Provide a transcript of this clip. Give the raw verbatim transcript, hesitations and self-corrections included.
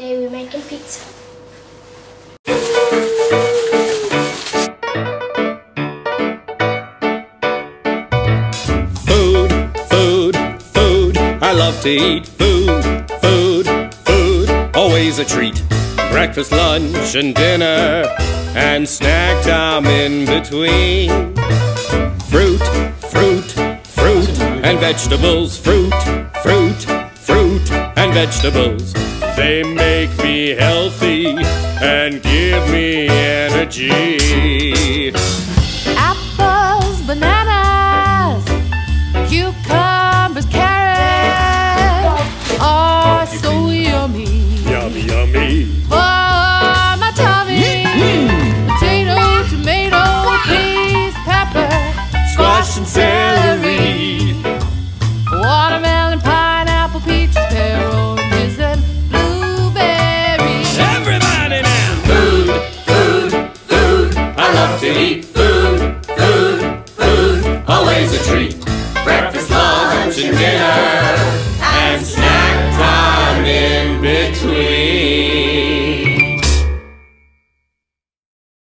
Today we're making pizza. Food, food, food. I love to eat food, food, food. Always a treat. Breakfast, lunch, and dinner, and snack time in between. Fruit, fruit, fruit, and vegetables. Fruit, fruit, fruit, and vegetables. They make me healthy and give me energy. Apples, bananas, cucumbers, carrots are so yummy. Yummy, yummy. For